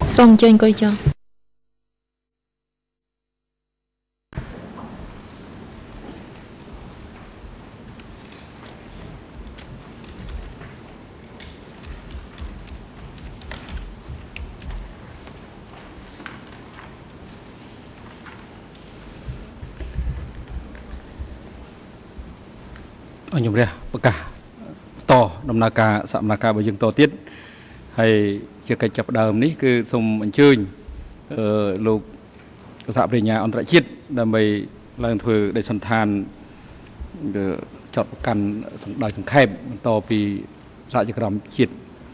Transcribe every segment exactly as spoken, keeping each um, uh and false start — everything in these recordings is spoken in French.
Xong trên coi cho. Anh nhung ra bất cả to đầm na ca sạm na ca bởi dân to tiết hay chưa cách chập đờm ní cứ thùng anh chơi lục sạm về nhà ông đại chiết đầm bầy lần thừa để sân than chọn căn đời thằng khép to vì sạ chỉ cầm chiết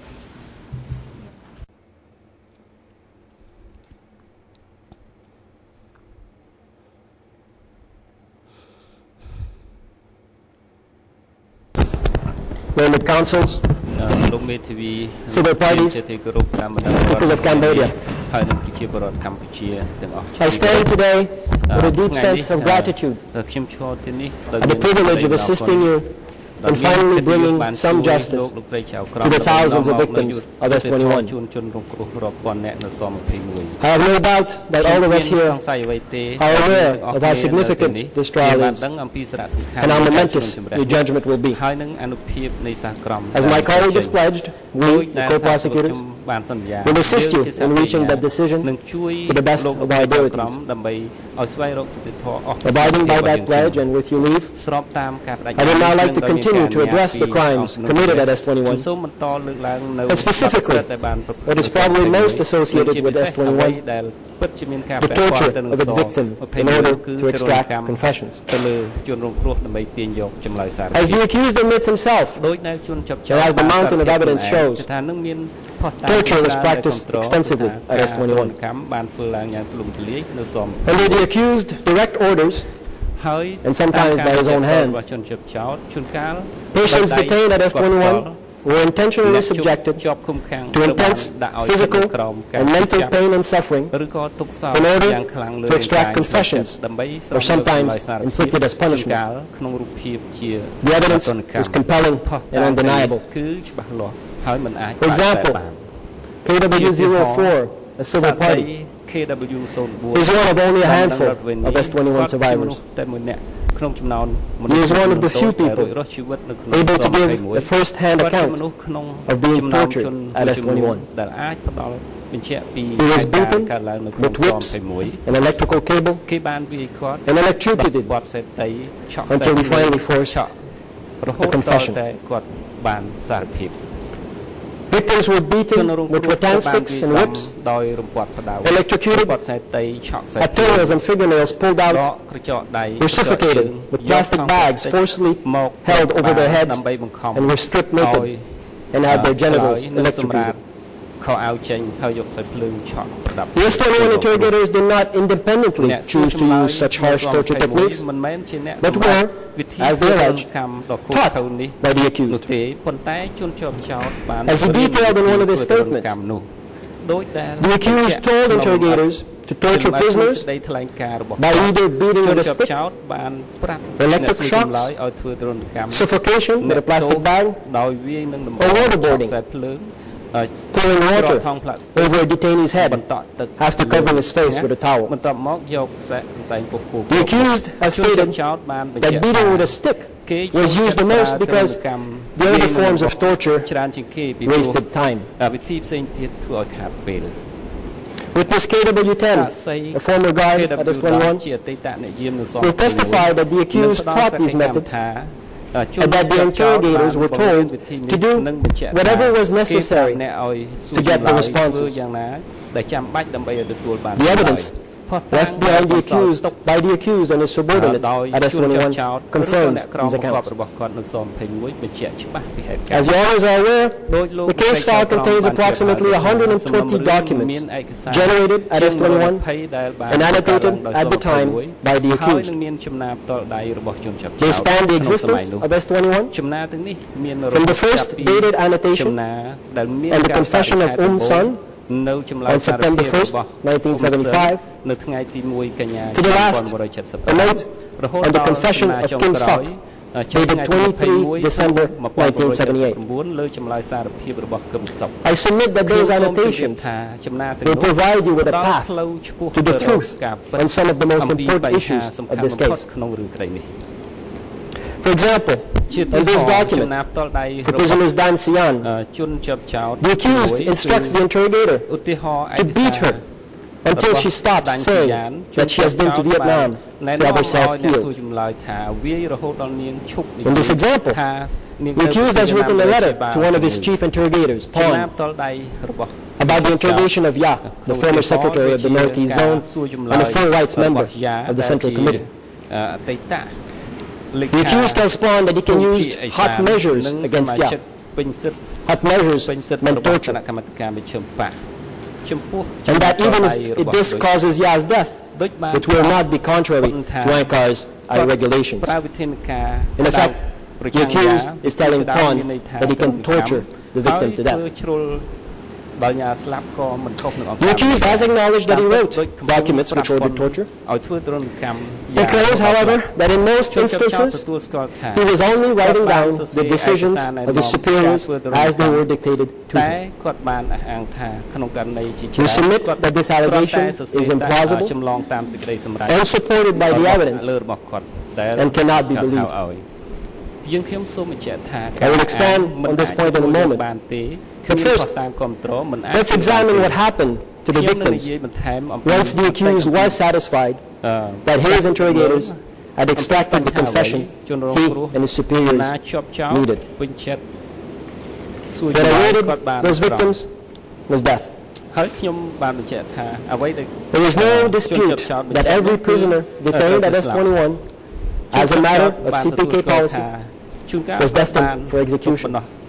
learned councils, civil parties, people of Cambodia. I stand today with a deep sense of gratitude and the privilege of assisting you in finally bringing some justice to the thousands of victims of S twenty-one. I have no doubt that all of us here are aware of how significant this trial is and how momentous your judgment will be. As my colleague has pledged, we, the co-prosecutors, will assist you in reaching that decision to the best of our abilities. Abiding by that pledge and with your leave, I would now like to continue to address the crimes committed at S twenty-one, and specifically what is probably most associated with S twenty-one, the torture of its victim in order to extract confessions. As the accused admits himself, and as the mountain of evidence shows, torture was practiced extensively at S twenty-one. Under the accused direct orders, and sometimes by his own hand, persons detained at S twenty-one were intentionally subjected to intense physical and mental pain and suffering in order to extract confessions, or sometimes inflicted as punishment. The evidence is compelling and undeniable. For example, K W zero four, a civil party, is one of only a handful of S twenty-one survivors. He is one of the few people able to give a first-hand account of being tortured at S twenty-one. He was beaten with whips, an electrical cable, and electrocuted until he finally forced a confession. Victims were beaten with rattan sticks and whips, electrocuted, had toenails and fingernails pulled out, were suffocated with plastic bags forcibly held over their heads, and were stripped naked and had their genitals electrocuted. The S twenty-one interrogators did not independently choose to use such harsh torture techniques, but were, as they allege, taught by the accused. As he detailed in one of his statements, the accused told interrogators to torture prisoners by either beating with a stick, electric shocks, suffocation with a plastic bag, or waterboarding, Uh, pouring water over a detainee's head after covering his face with a towel. The accused has stated that beating with a stick was used the most because the other forms of torture wasted time. Witness K W ten, a former guard at S twenty-one, will testify that the accused taught these methods and that the interrogators were told to do whatever was necessary to get the responses. The evidence left behind the accused by the accused and his subordinates at S twenty-one confirms these accounts. As you all are aware, the case file contains approximately one hundred twenty documents generated at S twenty-one and annotated at the time by the accused. They span the existence of S twenty-one from the first dated annotation and the confession of Um Sun on September first, nineteen seventy-five, to the last, a note on the confession of Kim Sok dated twenty-third December nineteen seventy-eight. I submit that those annotations will provide you with a path to the truth on some of the most important issues of this case. For example, in this document, for prisoners Dan Sian, the accused instructs the interrogator to beat her until she stops saying that she has been to Vietnam to have herself healed. In this example, the accused has written a letter to one of his chief interrogators, Paul, about the interrogation of Ya, the former secretary of the Northeast Zone and a full rights member of the Central Committee. The accused tells Pawn that he can use hot measures against Ya. Hot measures meant torture. And that even if this causes Ya's death, it will not be contrary to Ankar's regulations. In effect, the accused is telling Pawn that he can torture the victim to death. The accused has acknowledged that he wrote documents which ordered torture. He claims, however, that in most instances, he was only writing down the decisions of his superiors as they were dictated to him. We submit that this allegation is implausible and supported by the evidence and cannot be believed. I will expand on this point in a moment. But first, let's examine what happened to the victims once the accused was satisfied that his interrogators had extracted the confession he and his superiors needed. What awaited those victims was death. There is no dispute that every prisoner detained at S twenty-one, as a matter of C P K policy, was destined for execution.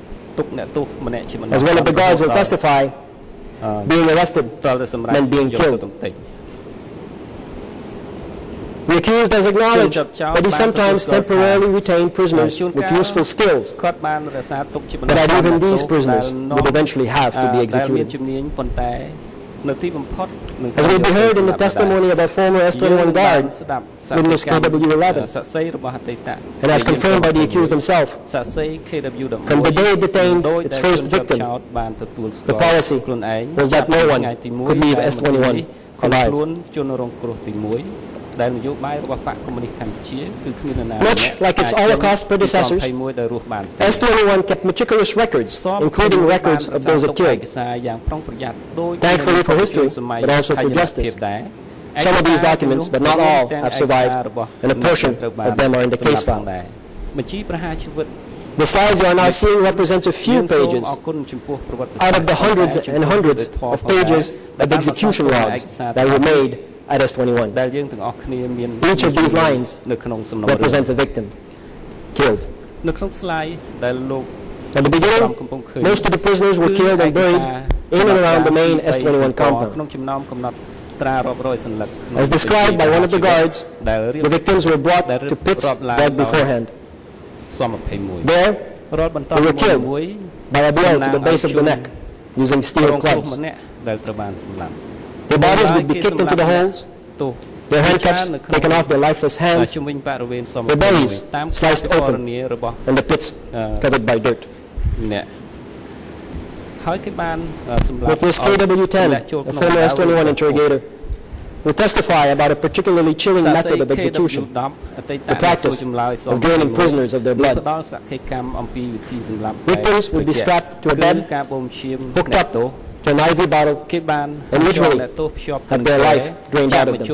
As one of the guards will testify, being arrested meant being killed. The accused has acknowledged that he sometimes temporarily retained prisoners with useful skills, but that even these prisoners would eventually have to be executed. As will be heard in the testimony of our former S twenty-one guard, witness K W eleven, and as confirmed by the accused himself, from the day it detained its first victim, the policy was that no one could leave S twenty-one alive. Much like its Holocaust predecessors, S twenty-one kept meticulous records, including records of those it killed. Thankfully for history, but also for justice, some of these documents, but not all, have survived, and a portion of them are in the case file. The slides you are now seeing represents a few pages out of the hundreds and hundreds of pages of execution logs that were made at S twenty-one. Each of these lines represents a victim killed. At the beginning, most of the prisoners were killed and buried in and around the main S twenty-one compound. As described by one of the guards, the victims were brought to pits dug beforehand. There, they were killed by a blow to the base of the neck using steel clubs. Their bodies would be kicked into the holes, their handcuffs taken off their lifeless hands, their bellies sliced open, and the pits covered by dirt. Witness K W ten, a former S twenty-one interrogator, will testify about a particularly chilling method of execution, the practice of draining prisoners of their blood. Victims would be strapped to a bed, hooked up to an I V bottle, and literally have their life drained out of them.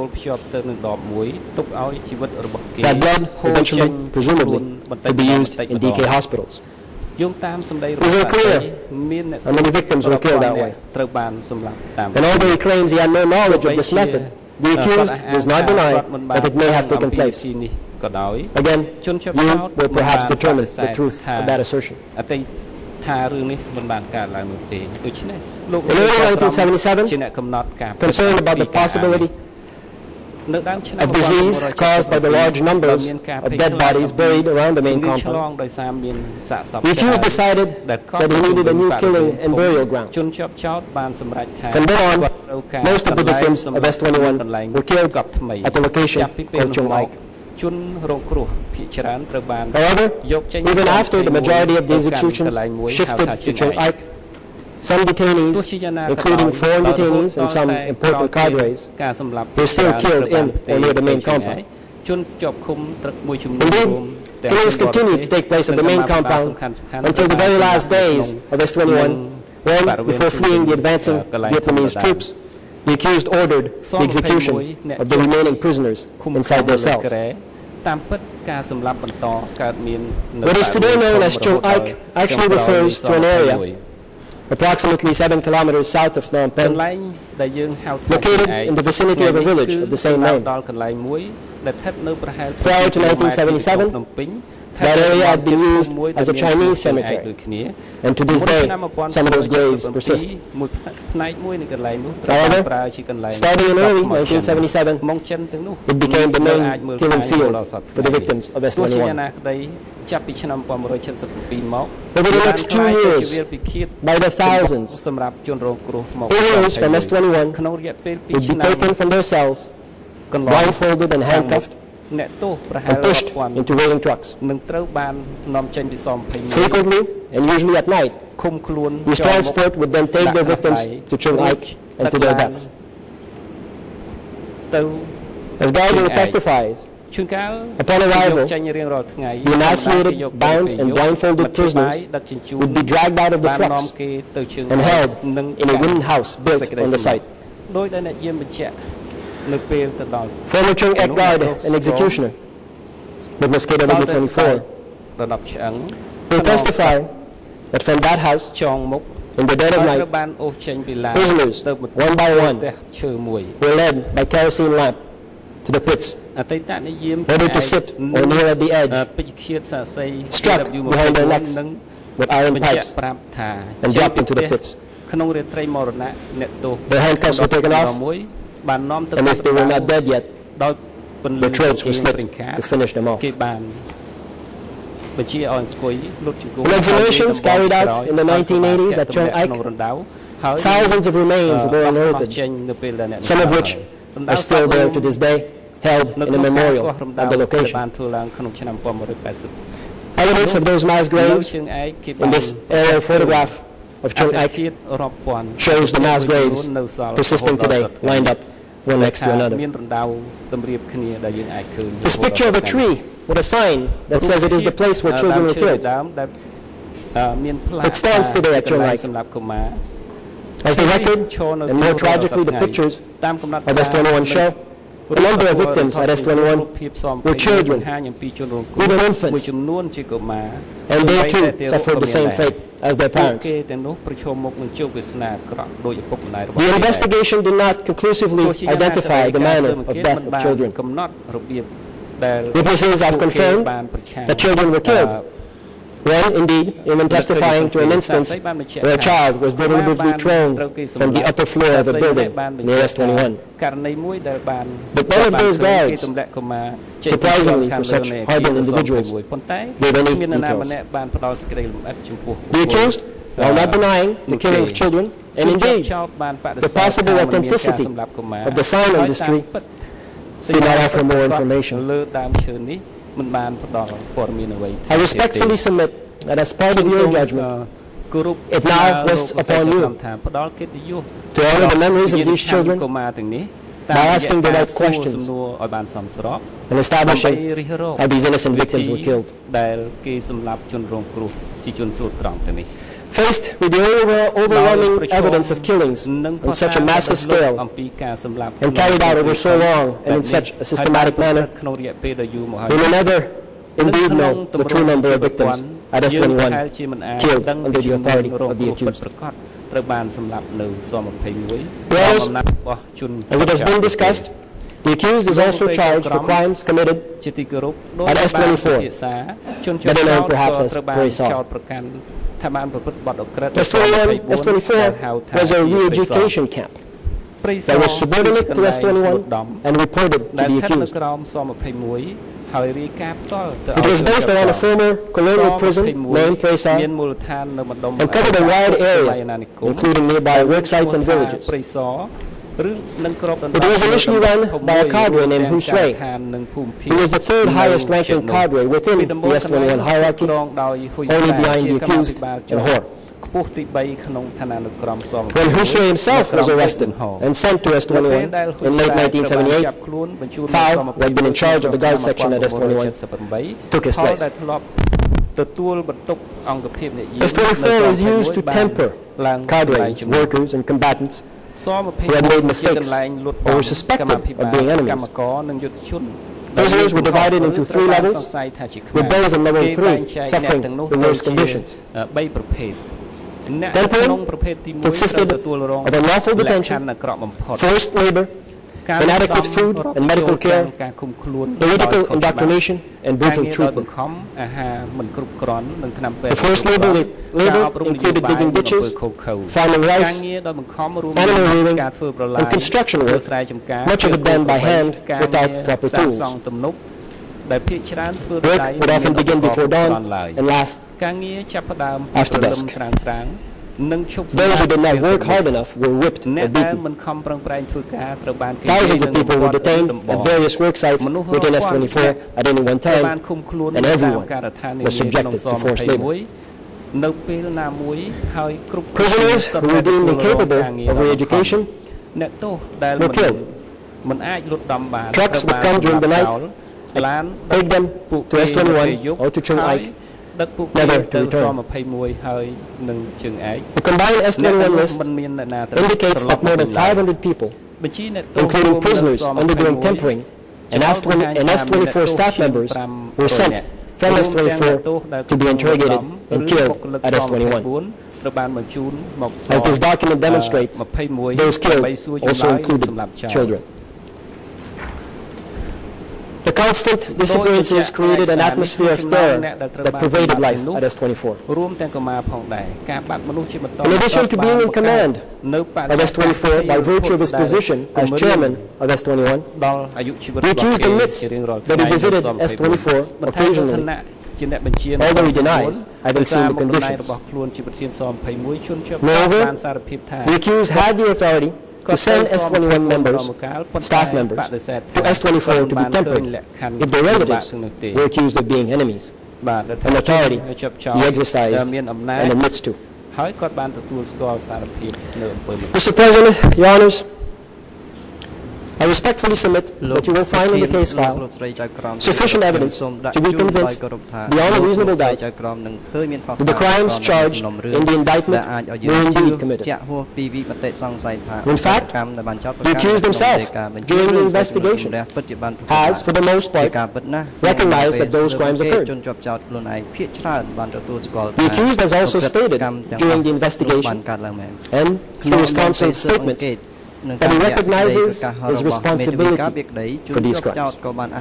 That blood eventually, presumably, would be used in D K hospitals. It was unclear how many victims were killed that way. And although he claims he had no knowledge of this method, the accused does not deny that it may have taken place. Again, you will perhaps determine the truth of that assertion. In early nineteen seventy-seven, concerned about the possibility of disease caused by the large numbers of dead bodies buried around the main compound, the accused decided that he needed a new killing and burial ground. From then on, most of the victims of S twenty-one were killed at the location called Chung Ike. However, even after the majority of the executions shifted to Chung Ike, some detainees, including foreign detainees and some important cadres, were still killed in or near the main compound. Indeed, killings continued to take place at the main compound until the very last days of S twenty-one, when, before fleeing the advancing Vietnamese troops, the accused ordered the execution of the remaining prisoners inside their cells. What is today known as Chung Ike actually refers to an area approximately seven kilometers south of Phnom Penh, located in the vicinity of a village of the same name. Prior to nineteen seventy-seven, that area had been used as a Chinese cemetery, and to this day, some of those graves persist. However, starting in early nineteen seventy-seven, it became the main killing field for the victims of S twenty-one. Over the next two years, by the thousands, prisoners from S twenty-one would be taken from their cells, blindfolded and handcuffed, and pushed into waiting trucks. Frequently, and usually at night, this transport would then take their victims to Chung Ike and to their deaths. As Gardner testifies, upon arrival, the emaciated, bound, and blindfolded prisoners would be dragged out of the trucks and held in a wooden house built on the site. Former Chung Ike guard and executioner, with mosquito number twenty-four, will testify that from that house, in the dead of night, prisoners, one by one, were led by kerosene lamp to the pits, ordered to sit or near at the edge, struck behind their necks with iron pipes, and dropped into the pits. Their handcuffs were taken off, and if they were not dead yet, their throats were slit to finish them off. In exhumations carried out in the nineteen eighties at Chung Ike, thousands of remains were unearthed, some of which are still there to this day, held in a memorial at the location. Evidence of those mass graves in this aerial photograph of Chung Ike shows the mass graves persisting today, lined up one next to another. This picture of a tree with a sign that says it is the place where children were killed. It stands today at Chung Ike. As the record, and more tragically the pictures of S twenty-one show, a number of victims at S twenty-one were children, even infants, and they too suffered the same fate as their parents. The investigation did not conclusively identify the manner of death of children. Witnesses have confirmed that children were killed, when, indeed, even testifying to an instance where a child was deliberately thrown from the upper floor of a building near S twenty-one. But none of those guards, surprisingly for such hardened individuals, gave any details. The accused, while not denying the killing of children, and indeed the possible authenticity of the sign industry, did not offer more information. I respectfully submit that as part of your judgment, it now rests upon you to honor the memories of these children by asking the right questions and establishing how these innocent victims were killed. Faced with the over overwhelming evidence of killings on such a massive scale and carried out over so long and in such a systematic manner, we will never indeed know the true number of victims at S twenty-one killed under the authority of the accused. Whereas, as it has been discussed, the accused is also charged for crimes committed at S twenty-four, better known perhaps as Pre-Saw. S twenty-one, S twenty-four was a re-education camp that was subordinate to S twenty-one and reported to the accused. It was based around a former colonial prison named Pre-Saw and covered a wide area, including nearby work sites and villages. It was initially run by a cadre named Hussein. He was the third highest ranking cadre within the S twenty-one hierarchy, only behind the accused and Hor. When Hussein himself was arrested and sent to S twenty-one in late nineteen seventy-eight, Thao, who had been in charge of the guard section at S twenty-one, took his place. S twenty-four is used to temper cadres, workers, and combatants who had made mistakes or were suspected of being enemies. Prisoners were divided into three levels, with those in level three suffering the worst conditions. Tempering consisted of unlawful detention, forced labor, inadequate food and medical care, political indoctrination, and brutal treatment. The forced labor, labor included digging ditches, farming rice, animal rearing, and construction work, much of it done by hand without proper tools. Work would often begin before dawn and last after dusk. Those who did not work hard enough were whipped or beaten. Thousands of people were detained at various work sites within S twenty-four at any one time, and everyone was subjected to forced labor. Prisoners who were deemed incapable of re-education were killed. Trucks would come during the night, take them to S twenty-one or to Chung Ike, never to return. The combined S twenty-one list indicates that more than five hundred people, including prisoners undergoing tempering and S twenty-four staff members, were sent from S twenty-four to be interrogated and killed at S twenty-one. As this document demonstrates, those killed also included children. The constant disappearances created an atmosphere of terror that pervaded life at S twenty-four. In addition to being in command of S twenty-four by virtue of his position as chairman of S twenty-one, the accused admits that he visited S twenty-four occasionally, although he denies having seen the conditions. Moreover, the accused had the authority to send S twenty-one members, staff members, to S twenty-four to be tempered if their relatives were accused of being enemies, an authority he exercised and admits to. Mister President, Your Honors, I respectfully submit that you will find in the case file sufficient evidence to be convinced beyond a reasonable doubt that the crimes charged in the indictment were indeed committed. In fact, the accused himself, during the investigation, has, for the most part, recognized that those crimes occurred. The accused has also stated during the investigation, and through his counsel's statements, that he recognizes his responsibility for these crimes.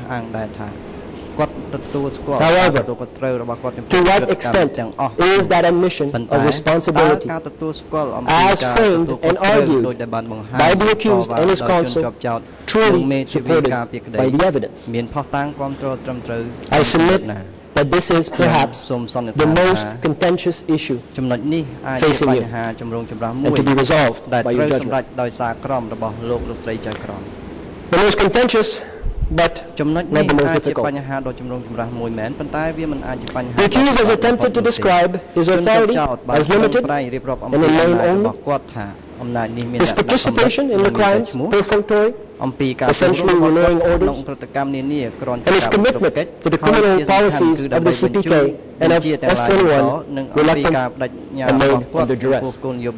However, to what extent is that admission of responsibility, as framed and argued by the accused and his counsel, truly supported by the evidence? I submit that this is perhaps the most contentious issue facing you, and to be resolved by your judgment. The most contentious, but not the most difficult. The accused has attempted to describe his authority as limited and in name only. His participation in the crimes perfunctory, essentially renewing orders, and his commitment to the criminal policies of the C P K and of S twenty-one, reluctant and made under duress.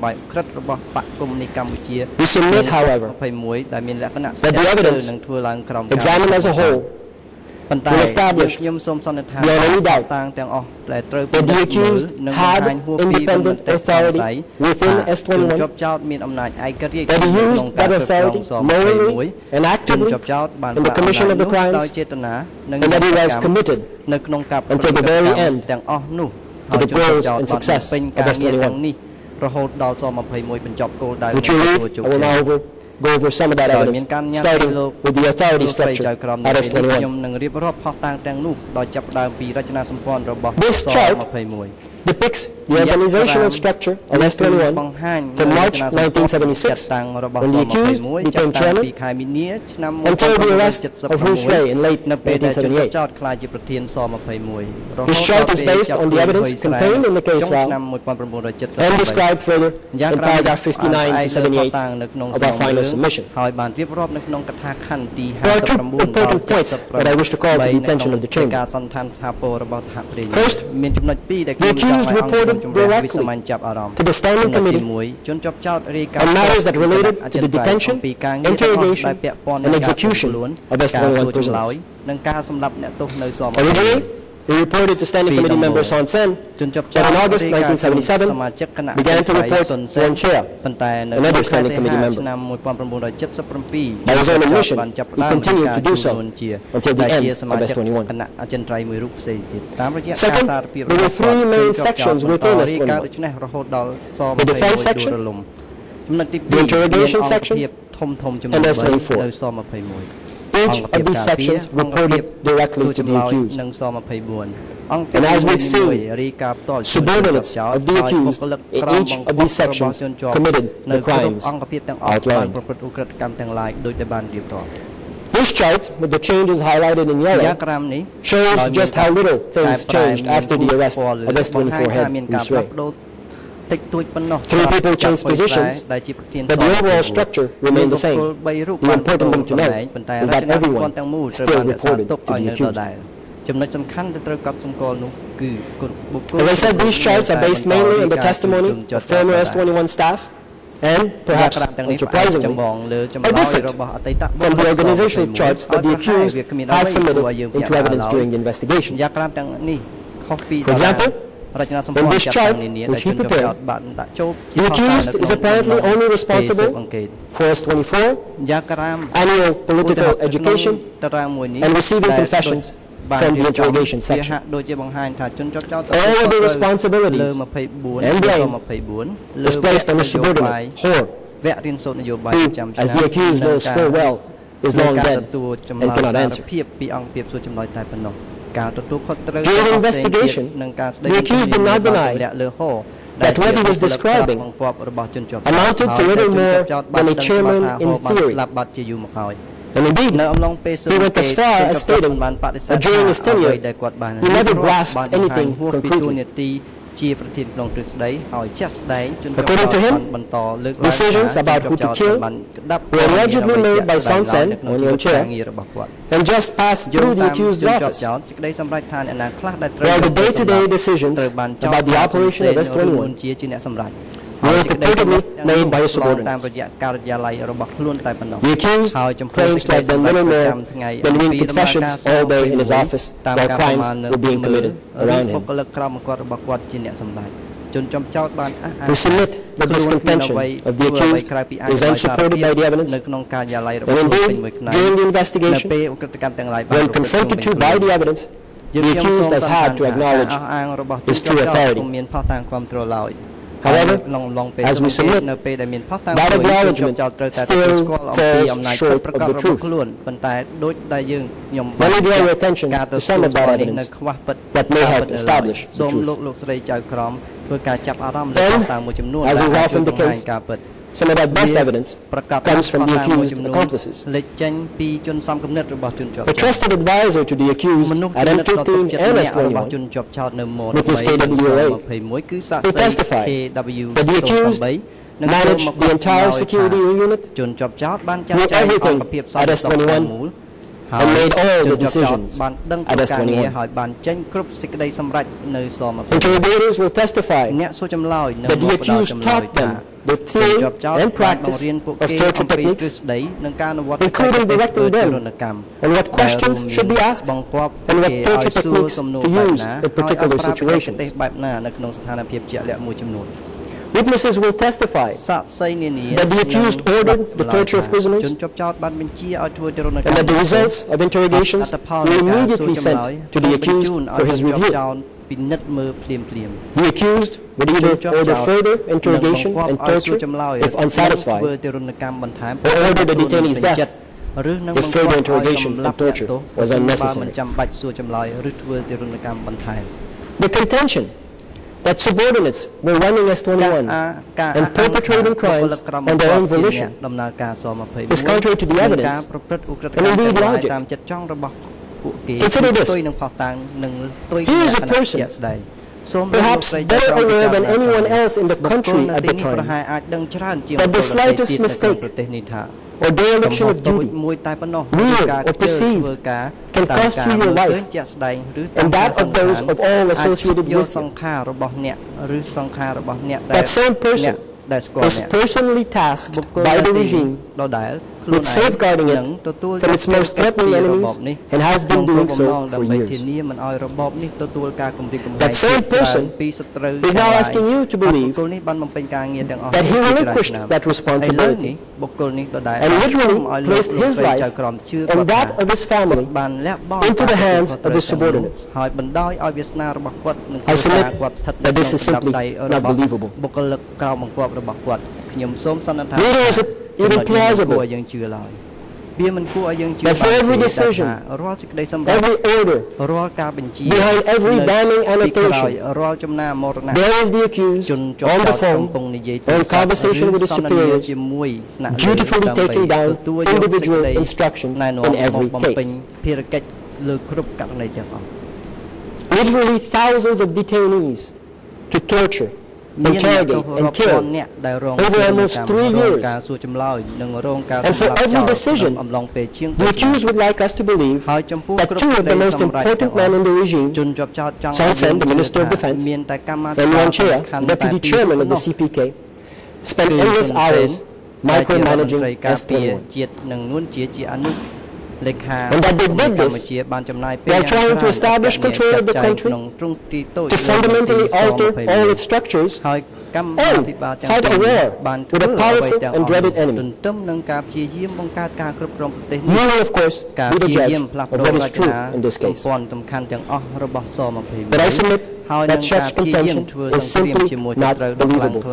We submit, however, that the evidence, examined as a whole, will establish beyond any doubt that the accused had independent authority within S twenty-one, that he used that authority knowingly and actively in the commission of the crimes, and that he was committed until the very end to the goals and success of S twenty-one. Would you leave? I will now over go over some of that evidence, starting with the authority structure at S twenty-one. This chart depicts the organizational structure of S twenty-one from March nineteen seventy-six, when the accused became chairman, until the arrest of Bruce Ray in late nineteen seventy-eight. This chart is based on the evidence contained in the case file and described further in paragraph fifty-nine to seventy-eight of our final submission. There are two important points that I wish to call to the attention of the Chamber. First, the accused reported directly to the Standing Committee on matters that related to the detention, interrogation, and execution of S twenty-one prisoners. Originally, he reported to Standing Committee member Son Sen that in August nineteen seventy-seven began to report Ron Chea, another Standing Committee member. By his own admission, he continued to do so until the end of S twenty-one. Second, there were three main sections within S twenty-one: the defense section, the interrogation section, and S twenty-four. Each of these sections reported directly to the accused. And as we've seen, subordinates of the accused in each of these sections committed the crimes outlined. This chart, with the changes highlighted in yellow, shows just how little things changed after the arrest of S twenty-four head Bruce Ray. Three people changed positions, but the overall structure remained the same. The important thing to note is that everyone still reported to the accused. As I said, these charts are based mainly on the testimony of former S twenty-one staff and, perhaps unsurprisingly, are different from the organizational charts that the accused has submitted into evidence during the investigation. For example, in this chart, which he prepared, the accused is apparently only responsible for S twenty-four, annual political education, and receiving confessions from the interrogation section. All of the responsibilities and blame is placed on the subordinate, Hor, who, as the accused knows full well, is long dead and cannot answer. During the investigation, the accused did not deny that what he was describing amounted to little more than a chairman in theory. And indeed, he went as far as stating that during his tenure, he never grasped anything concretely. According to him, decisions about who to kill were allegedly made by Son Sen, or Ron Chea, and just passed through the accused's office, while the day-to-day decisions about the operation of S twenty-one were purportedly made by his subordinates. The accused claims to have done little more than read confessions all day in his office while crimes were being committed around him. We submit that this contention of the accused is unsupported by the evidence, and indeed, during the investigation, when confronted to by the evidence, the accused has had to acknowledge his true authority. However, as we submit, that acknowledgement still falls short of the truth. Let me draw your attention to some of that evidence that may help establish the truth. Then, as is often the case, some of that best evidence comes from the accused accomplices. A trusted advisor to the accused at M thirteen and S twenty-one, witness K W A, will testify that the accused managed the entire security unit, knew everything at S twenty-one, and made all the decisions at S twenty-one. Interrogators will testify that the accused taught them the theory and practice of torture techniques, including directing them on what questions should be asked and what torture techniques to use in particular situations. Witnesses will testify that the accused ordered the torture of prisoners and that the results of interrogations were immediately sent to the accused for his review. The accused would either order further interrogation and torture if unsatisfied, or order the detainee's death if further interrogation and torture was unnecessary. The contention that subordinates were running S twenty-one and perpetrating crimes on their own volition is contrary to the evidence and indeed logic. Consider this. Here is a person perhaps better aware than anyone else in the country at the time that the slightest mistake or dereliction of duty, real or perceived, can cost you your life and that of those of all associated with you. That same person is personally tasked by the regime with safeguarding it from its most threatening enemies and has been doing so for years. That same person is now asking you to believe that he relinquished that responsibility and literally placed his life and that of his family into the hands of his subordinates. I submit that this is simply not believable. Neither is it even plausible that for every decision, every order, behind every damning annotation, there is the accused on the phone or in conversation with his superiors, dutifully taking down individual instructions in every case. Literally thousands of detainees to torture, interrogate and kill over almost three years. And for every decision, the accused would like us to believe that two of the most important men in the regime, Son Sen, the Minister of Defense, and Yuan Chea, Deputy Chairman of the C P K, spent endless hours micromanaging S twenty-one. And that they did this while trying to establish control of the country, to fundamentally alter all its structures, and fight a war with a powerful and dreaded enemy. You will, of course, be the judge of what is true in this case. But I submit that such contention is simply not believable.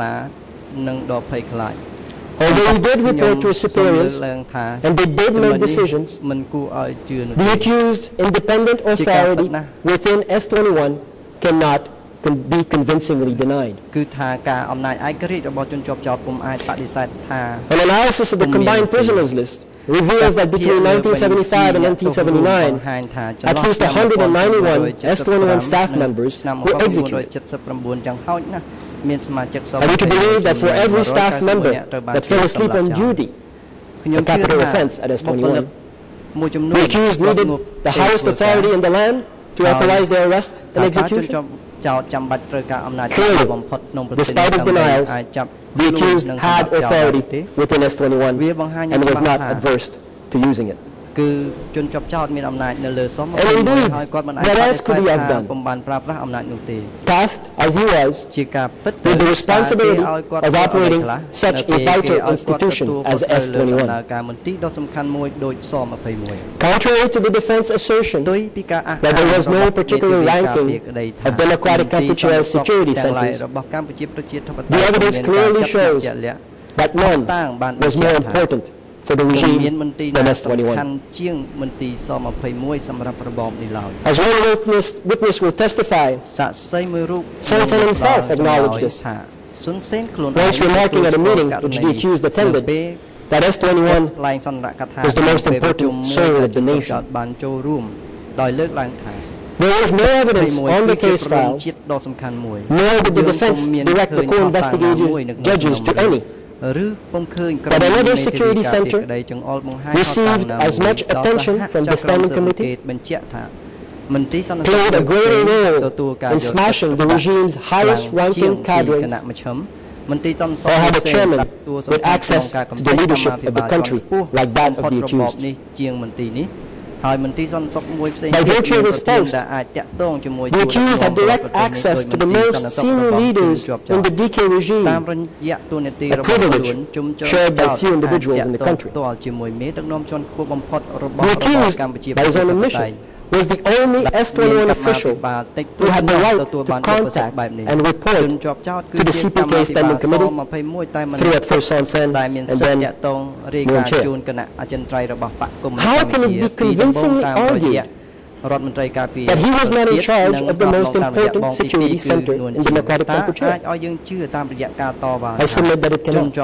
Although he did report to his superiors, and they did make decisions, the accused independent authority within S twenty-one cannot con be convincingly denied. An analysis of the combined prisoners list reveals that between nineteen seventy-five and nineteen seventy-nine, at least one hundred ninety-one S twenty-one staff members were executed. Are we to believe that for every staff member that fell asleep on duty, a capital offense at S twenty-one, the accused needed the highest authority in the land to authorize their arrest and execution? Clearly, despite his denials, the accused had authority within S twenty-one and was not adverse to using it. And indeed, what else could he have done? Tasked as he was with the responsibility of operating such a vital institution as S twenty-one. Contrary to the defense assertion that there was no particular ranking of democratic Kampuchea's security centers, the evidence clearly shows that none was more important for the regime than S twenty-one. As one witness, witness will testify, Son Sen himself acknowledged this, once remarking at a meeting which the accused attended that S twenty-one was the most important soul of the nation. There is no evidence on the case file, nor did the defense direct the co-investigating judges to any, that another security center received as much attention from the standing committee, played a greater role in smashing the regime's highest ranking cadres, or had a chairman with access to the leadership of the country like that of the accused. By virtue of his post, the accused had direct access to the most senior leaders in the D K regime, a privilege shared by few individuals in the country. The accused, by his own admission, was the only S twenty-one official who had the right to contact and report to the C P K Standing Committee through at first Son Sen and then Yuan Chea. How can it be convincingly argued that he was not in charge of the most important security center in democratic Kampuchea. I submit that it cannot.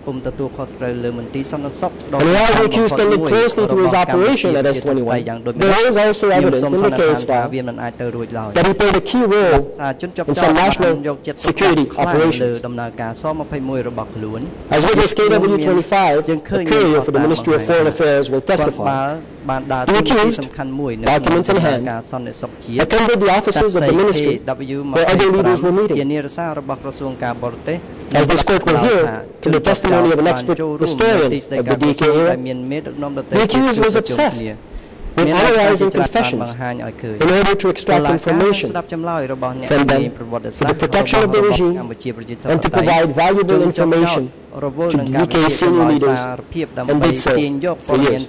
And while the accused tended closely to his operation at S twenty-one, there is also evidence in the case file that he played a key role in some national security operations. As witness K W twenty-five, a courier for the Ministry of Foreign Affairs, will testify, the accused, documents in hand, attended the offices of the ministry where other leaders were meeting. As this court will hear, to the testimony of an expert historian of the D K era, the accused was obsessed with analyzing confessions in order to extract information from them for the protection of the regime and to provide valuable information to D K senior leaders, and did so for years.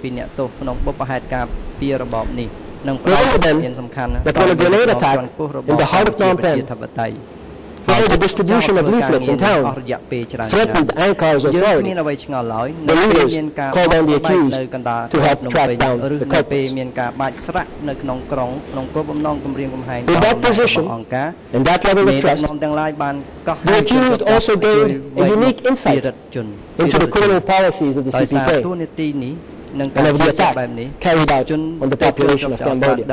Remember then that when a grenade attack in the heart of Phnom Penh, while the distribution of leaflets in town threatened Angkar's authority, the leaders called on the accused to help track down the culprits. With that position and that level of trust, the accused also gained a unique insight into the criminal policies of the C P K and of the attack carried out on the population of Cambodia.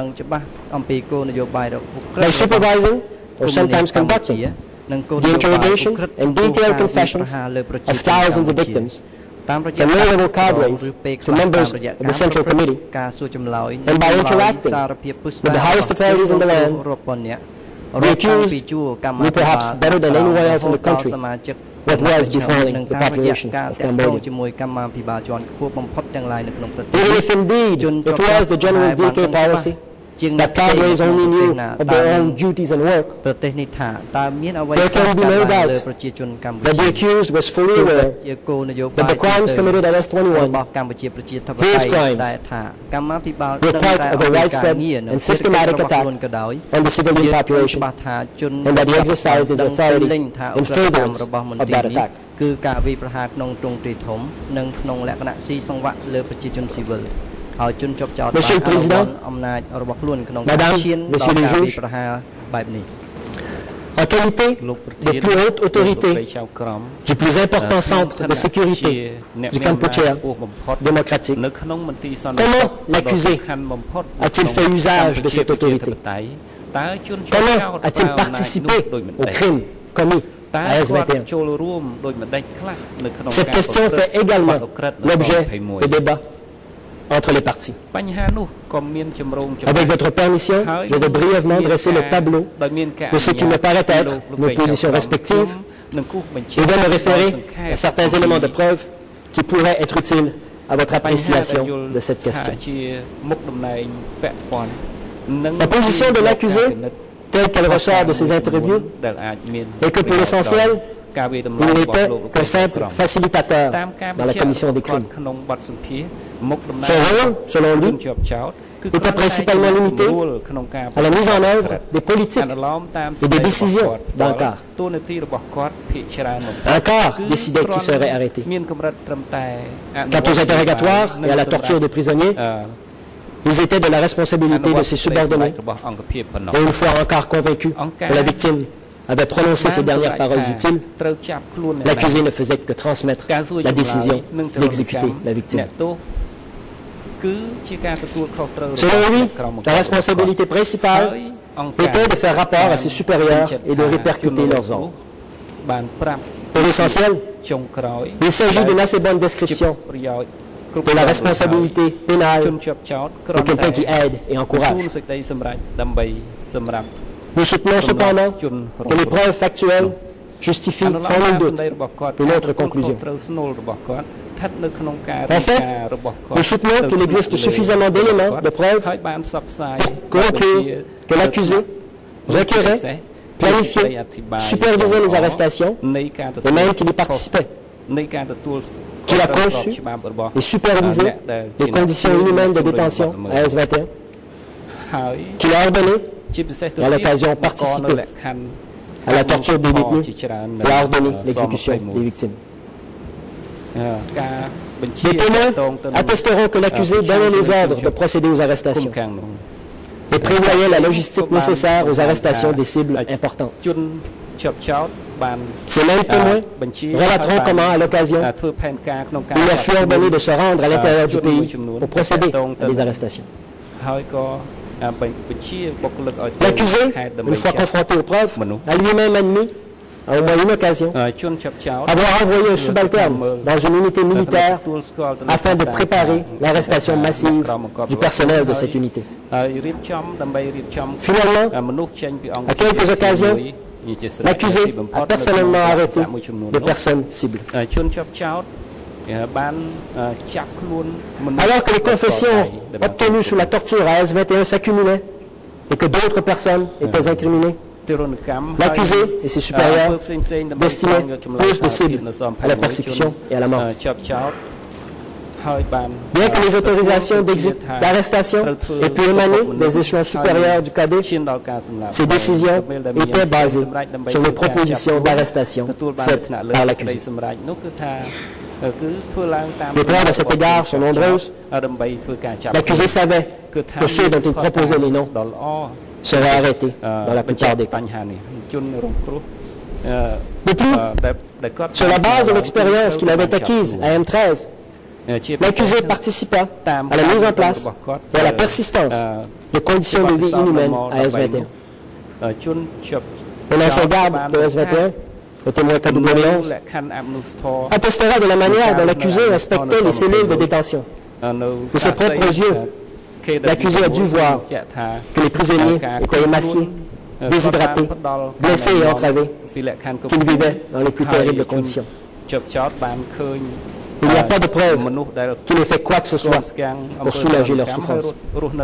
By supervising or sometimes conducting the interrogation and detailed confessions of thousands of victims, from low-level cadres to members of the Central Committee, and by interacting with the highest authorities in the land, the accused knew perhaps better than anyone else in the country what was befalling the population of Cambodia. Even if indeed it was the general D K policy that cadres only knew of their own duties and work, there can be no doubt that the accused was fully aware that the crimes committed at S twenty-one, his crimes, were part of a widespread and systematic attack on the civilian population, and that he exercised his authority in furtherance of that attack. Monsieur le Président, Madame, Messieurs les juges, en qualité de plus haute autorité du plus important centre de sécurité du Kampuchea démocratique, comment l'accusé a-t-il fait usage de cette autorité? Comment a-t-il participé au crime commis à S vingt et un? Cette question fait également l'objet de débats entre les parties. Avec votre permission, je vais brièvement dresser le tableau de ce qui me paraît être nos positions respectives et vais me référer à certains éléments de preuve qui pourraient être utiles à votre appréciation de cette question. La position de l'accusé, telle qu'elle ressort de ses interviews, est que pour l'essentiel, il n'était qu'un simple facilitateur dans la commission des crimes. Son rôle, selon lui, était principalement limité à la mise en œuvre des politiques et des décisions d'Angkar. Angkar décidait qui serait arrêté. Quant aux interrogatoires et à la torture des prisonniers, ils étaient de la responsabilité de ses subordonnés. Et une fois encore convaincu que la victime avait prononcé ces dernières paroles utiles, l'accusé ne faisait que transmettre la décision d'exécuter la victime. Selon lui, la responsabilité principale était de faire rapport à ses supérieurs et de répercuter leurs ordres. Pour l'essentiel, il s'agit d'une assez bonne description de la responsabilité pénale de quelqu'un qui aide et encourage. Nous soutenons cependant que les preuves factuelles justifient sans nul doute une autre conclusion. En fait, nous soutenons qu'il existe suffisamment d'éléments de preuves pour conclure que l'accusé requérait, planifiait, supervisait les arrestations et même qu'il y participait, qu'il a conçu et supervisé les conditions inhumaines de détention à S vingt et un, qu'il a ordonné et à l'occasion participé à la torture des détenus et a ordonné l'exécution des victimes. Les témoins attesteront que l'accusé donnait les ordres de procéder aux arrestations. et prévoyait la logistique nécessaire aux arrestations des cibles importantes. Ces mêmes témoins relateront comment, à l'occasion, il leur fut ordonné de se rendre à l'intérieur du pays pour procéder à des arrestations. L'accusé, une fois confronté aux preuves, a lui-même admis, à au moins une occasion, avoir envoyé un subalterne dans une unité militaire afin de préparer l'arrestation massive du personnel de cette unité. Finalement, à quelques occasions, l'accusé a personnellement arrêté des personnes ciblées. Alors que les confessions obtenues sous la torture à S vingt et un s'accumulaient et que d'autres personnes étaient incriminées, l'accusé et ses supérieurs destinaient plus de cibles à la persécution et à la mort. Bien que les autorisations d'arrestation aient pu émaner des échelons supérieurs du K D, ces décisions étaient basées sur les propositions d'arrestation faites par l'accusé. Les preuves à cet égard sont nombreuses. L'accusé savait que ceux dont il proposait les noms seraient arrêtés dans la plupart des cas. De plus, sur la base de l'expérience qu'il avait acquise à M treize, l'accusé participa à la mise en place et à la persistance de conditions de vie inhumaines à S vingt et un. Un ancien garde de S vingt et un, le témoin K W onze, attestera de la manière dont l'accusé respectait les cellules de détention. De ses propres yeux, l'accusé a dû voir que les prisonniers étaient émaciés, déshydratés, blessés et entravés, qu'ils vivaient dans les plus terribles conditions. Il n'y a pas de preuve qu'il ait fait quoi que ce soit pour soulager leur souffrance.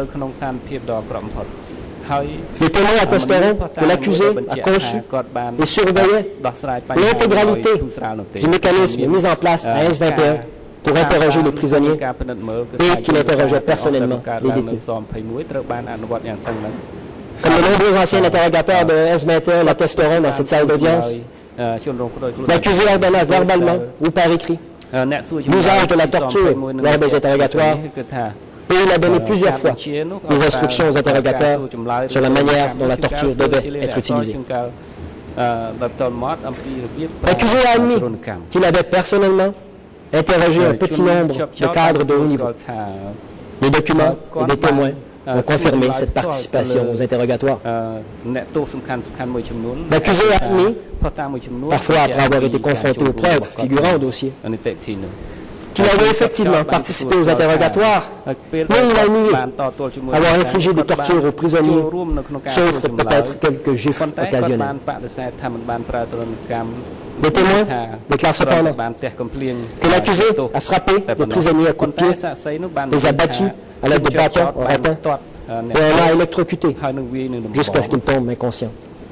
Les témoins attesteront que l'accusé a conçu et surveillait l'intégralité du mécanisme mis en place à S vingt et un pour interroger les prisonniers et qu'il interrogeait personnellement les détenus. Comme de nombreux anciens interrogateurs de S vingt et un l'attesteront dans cette salle d'audience, l'accusé ordonna verbalement ou par écrit l'usage de la torture lors des interrogatoires et il a donné plusieurs fois des instructions aux interrogateurs sur la manière dont la torture devait être utilisée. L'accusé a admis qu'il avait personnellement interrogé un petit nombre de cadres de haut niveau. Des documents et des témoins ont confirmé cette participation aux interrogatoires. L'accusé a admis, parfois après avoir été confronté aux preuves figurant au dossier, qu'il avait effectivement participé aux interrogatoires, mais il a nié avoir infligé des tortures aux prisonniers, sauf peut-être quelques gifles occasionnels. Les témoins déclarent cependant que l'accusé a frappé des prisonniers à coups de pied, les a battus à l'aide de bâtons en ratin et en a électrocutés jusqu'à ce qu'ils tombent inconscients.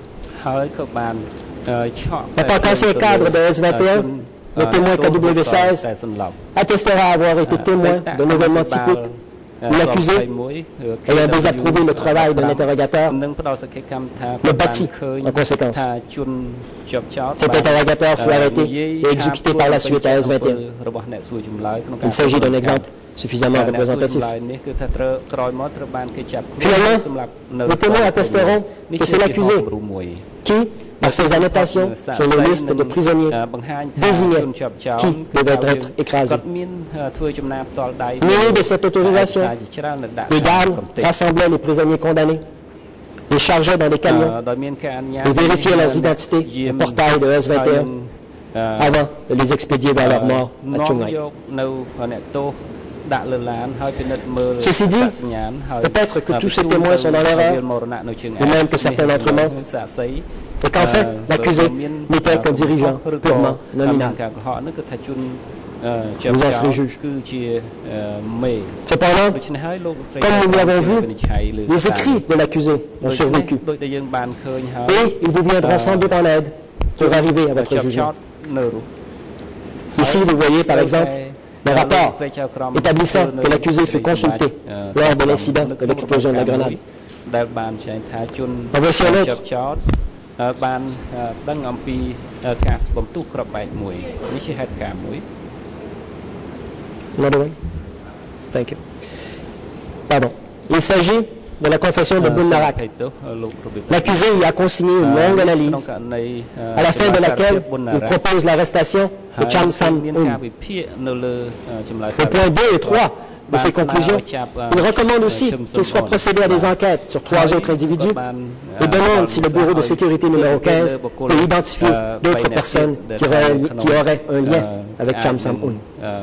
En tant qu'ancien cadre de S vingt et un, le témoin K W seize attestera avoir été témoin d'un événement typique où l'accusé, ayant désapprouvé le travail d'un interrogateur, le battit en conséquence. Cet interrogateur fut arrêté et exécuté par la suite à S vingt et un. Il s'agit d'un exemple suffisamment représentatif. Finalement, les témoins attesteront que c'est l'accusé qui, par ses annotations sur les listes de prisonniers, désignait qui devait être écrasé. Munis de cette autorisation, les gardes rassemblaient les prisonniers condamnés, les chargeaient dans des camions et vérifiaient leurs identités au portail de S vingt et un avant de les expédier vers leur mort à Chung Ai. Ceci dit, peut-être que tous ces témoins sont dans l'erreur, ou même que certains d'entre eux mentent, et qu'enfin, l'accusé n'était qu'un dirigeant purement nominal. Vous en serez juge. Cependant, comme nous l'avons vu, les écrits de l'accusé ont survécu, et ils vous viendront sans doute en aide pour arriver à votre jugement. Ici, vous voyez par exemple le rapport établissant que l'accusé fut consulté lors de l'incident de l'explosion de la grenade. En voici un autre. Another one? Thank you. Pardon. Il s'agit de la confession de Bunnarak. L'accusé y a consigné une longue analyse, à la fin de laquelle il propose l'arrestation de Cham Sam-un. Au point deux et trois de ses conclusions, il recommande aussi qu'il soit procédé à des enquêtes sur trois autres individus et demande si le bureau de sécurité numéro quinze peut identifier d'autres personnes qui auraient, qui auraient un lien avec Cham Sam-un.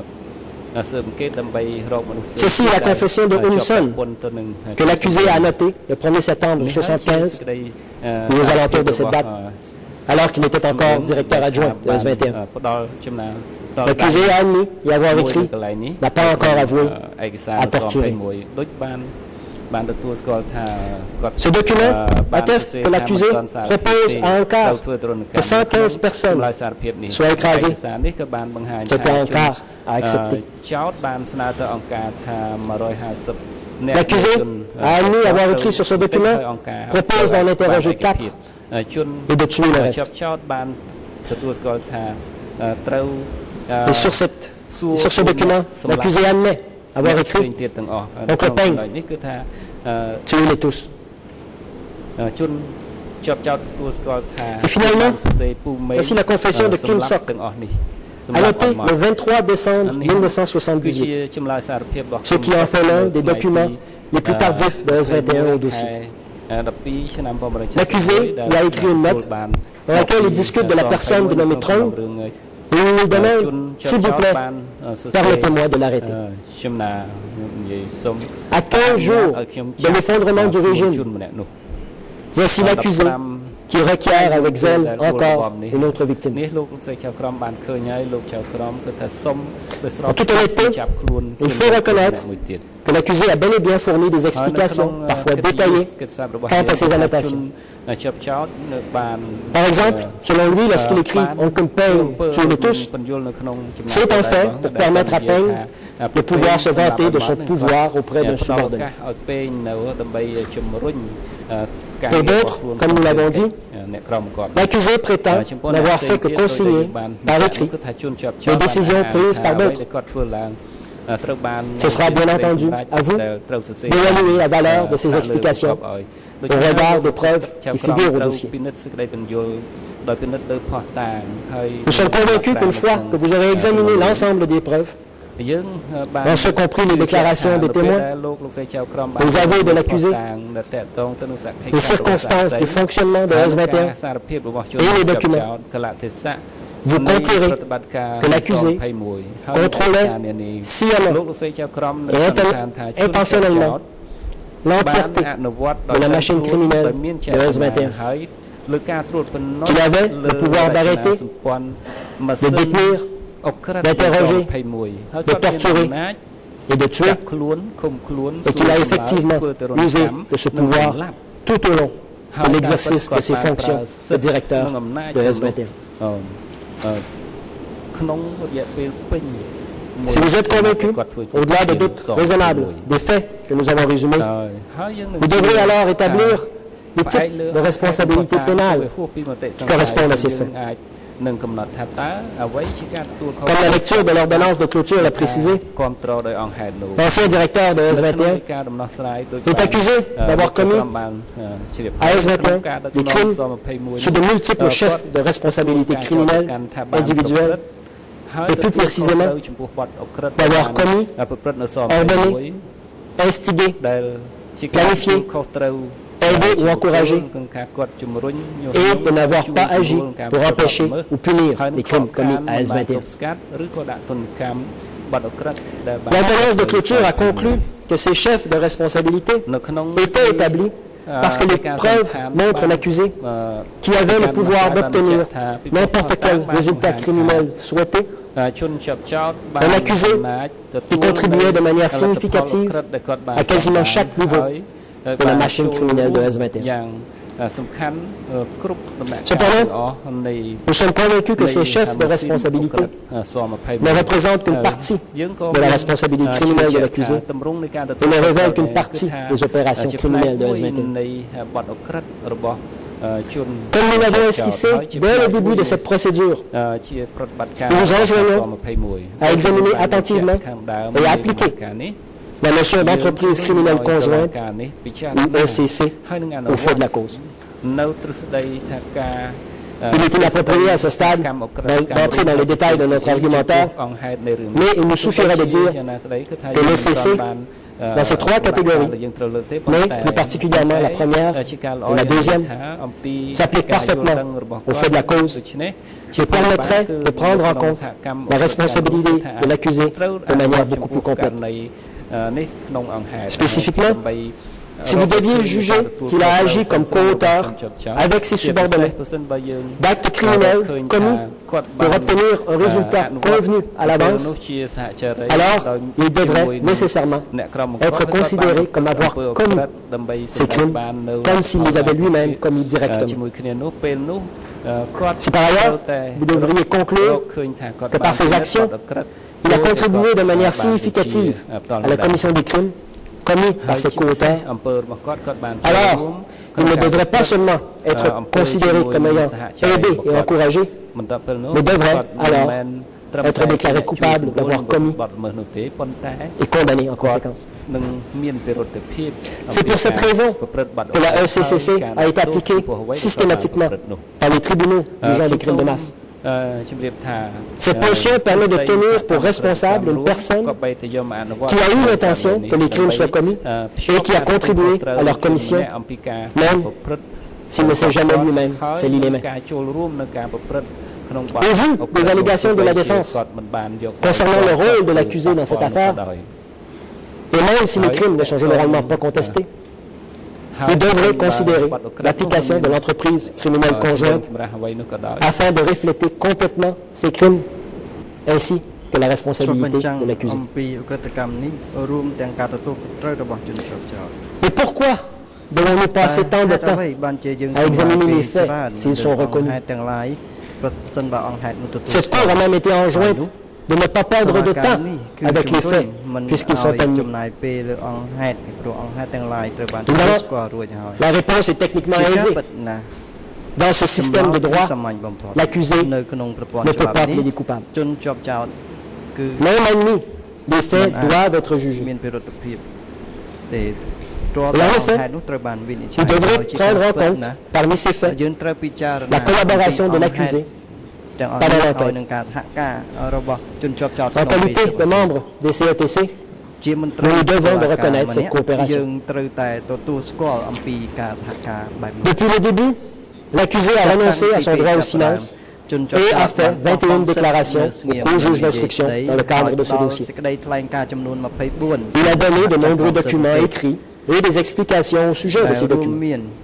Ceci est la confession de Um Son, que l'accusé a annotée le premier septembre mille neuf cent soixante-quinze, ou aux alentours de cette date, alors qu'il était encore directeur adjoint de S vingt et un. L'accusé a admis y avoir écrit, n'a pas encore avoué, à torturer. Ce document atteste que l'accusé propose à un quart que cent quinze personnes soient écrasées. Ce qu'un quart a accepté. L'accusé a admis avoir écrit sur ce document, propose d'en interroger quatre et de tuer le reste. Et sur, cette, sur ce document, l'accusé admet avoir écrit Oncle Peng, tuez-les tous. Et finalement, voici la confession de Kim Sok, annotée le vingt-trois décembre mille neuf cent soixante-dix-huit, ce qui en fait l'un des documents les plus tardifs de S vingt et un au dossier. L'accusé y a écrit une note dans laquelle il discute de la personne de nommé Trong et il lui demande, s'il vous plaît, permettez-moi de l'arrêter. À quinze jours de l'effondrement du régime, voici l'accusé qui requiert avec zèle encore une autre victime. En toute honnêteté, il faut reconnaître que l'accusé a bel et bien fourni des explications, parfois détaillées, quant à ses annotations. Par exemple, selon lui, lorsqu'il écrit « Oncle Peng, tuez-les tous », c'est en fait pour permettre à Peng de pouvoir se vanter de son pouvoir auprès d'un subordonné. Pour d'autres, comme nous l'avons dit, l'accusé prétend n'avoir fait que consigner par écrit les décisions prises par d'autres. Ce sera bien entendu à vous d'évaluer la valeur de ces explications au regard des preuves qui figurent au dossier. Nous sommes convaincus qu'une fois que vous aurez examiné l'ensemble des preuves, en ce compris les déclarations des témoins, les aveux de l'accusé, les circonstances du fonctionnement de S vingt et un et les documents, vous conclurez que l'accusé contrôlait sciemment et intentionnellement l'entièreté de la machine criminelle de S vingt et un, qu'il avait le pouvoir d'arrêter, de détenir, d'interroger, de torturer et de tuer, et qu'il a effectivement usé de ce pouvoir tout au long de l'exercice de ses fonctions de directeur de S vingt et un. Si vous êtes convaincu, au-delà de doute raisonnable des faits que nous avons résumés, vous devrez alors établir les types de responsabilité pénale qui correspondent à ces faits. Comme la lecture de l'ordonnance de clôture l'a précisé, l'ancien directeur de S vingt et un est accusé d'avoir commis à S vingt et un des crimes sous de multiples chefs de responsabilité criminelle individuelle et plus précisément d'avoir commis, ordonné, instigé, planifié, aidé ou encouragé et de n'avoir pas agi pour empêcher ou punir les crimes commis à S vingt et un. L'ordonnance de clôture a conclu que ces chefs de responsabilité étaient établis parce que les preuves montrent l'accusé qui avait le pouvoir d'obtenir n'importe quel résultat criminel souhaité, un accusé qui contribuait de manière significative à quasiment chaque niveau de la machine criminelle de S vingt et un. Cependant, nous sommes convaincus que ces chefs de responsabilité ne représentent qu'une partie de la responsabilité criminelle de l'accusé et ne révèlent qu'une partie des opérations criminelles de S vingt et un. Comme nous l'avons esquissé dès le début de cette procédure, nous vous enjoignons à examiner attentivement et à appliquer la notion d'entreprise criminelle conjointe, ou E C C, au fait de la cause. Il est inapproprié à ce stade d'entrer dans les détails de notre argumentaire, mais il nous suffirait de dire que l'E C C, dans ces trois catégories, mais plus particulièrement la première et la deuxième, s'applique parfaitement au fait de la cause et permettrait de prendre en compte la responsabilité de l'accusé de manière beaucoup plus complète. Spécifiquement, si vous deviez juger qu'il a agi comme co-auteur avec ses subordonnés d'actes criminels commis pour obtenir un résultat convenu à l'avance, alors il devrait nécessairement être considéré comme avoir commis ces crimes comme s'il les avait lui-même commis directement. Si par ailleurs, vous devriez conclure que par ses actions, il a contribué de manière significative à la commission des crimes commis par ses co-auteurs, alors il ne devrait pas seulement être considéré comme ayant aidé et encouragé, mais devrait alors être déclaré coupable d'avoir commis et condamné en conséquence. C'est pour cette raison que la E C C C a été appliquée systématiquement par les tribunaux jugeant les crimes de masse. Cette notion permet de tenir pour responsable une personne qui a eu l'intention que les crimes soient commis et qui a contribué à leur commission, même s'il ne s'est jamais lui-même scellé les mains. Au vu des allégations de la défense concernant le rôle de l'accusé dans cette affaire, et même si les crimes ne sont généralement pas contestés, vous devrez considérer l'application de l'entreprise criminelle conjointe afin de refléter complètement ces crimes ainsi que la responsabilité de l'accusé. Et pourquoi devons-nous passer tant de temps à examiner les faits s'ils sont reconnus? Cette Cour a même été enjointe de ne pas perdre de temps avec les faits, puisqu'ils sont admis. La réponse est techniquement aisée. Dans ce système de droit, l'accusé ne peut pas plaider coupable. Même admis, les faits doivent être jugés. Et en effet, il devrait prendre en compte, parmi ces faits, la collaboration de l'accusé pendant l'enquête. En qualité de membre des C E T C, nous devons de reconnaître cette coopération. Depuis le début, l'accusé a renoncé à son droit au silence et a fait vingt et une déclarations au co-juge d'instruction dans le cadre de ce dossier. Il a donné de nombreux documents écrits et des explications au sujet de ces documents.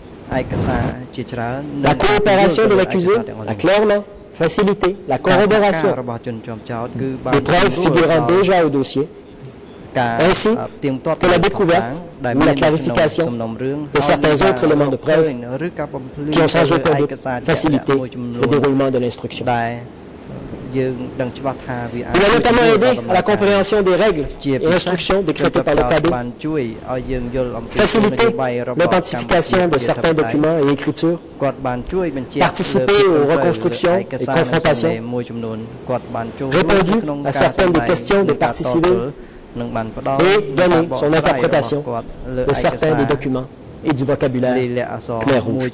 La coopération de l'accusé a clairement facilité la corroboration des preuves figurant déjà au dossier, ainsi que la découverte ou la clarification de certains autres éléments de preuve qui ont sans aucun doute facilité le déroulement de l'instruction. Il a notamment aidé à la compréhension des règles et instructions décrétées par le cadet, facilité l'authentification de certains documents et écritures, participé aux reconstructions et confrontations, répondu à certaines des questions des parties civiles et donné son interprétation de certains des documents et du vocabulaire clair rouge.